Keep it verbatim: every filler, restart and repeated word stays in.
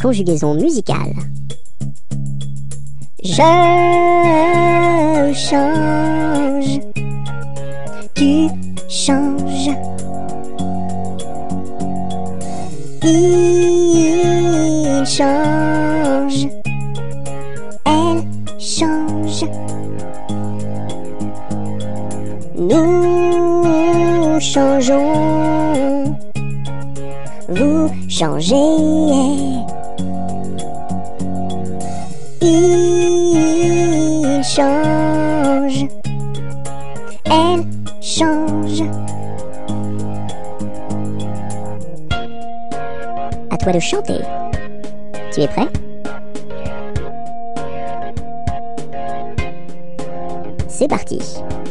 Conjugaison musicale. Je change, tu changes. Il change, elle change. Nous changeons, vous changez. Il change, elle change. À toi de chanter. Tu es prêt? C'est parti.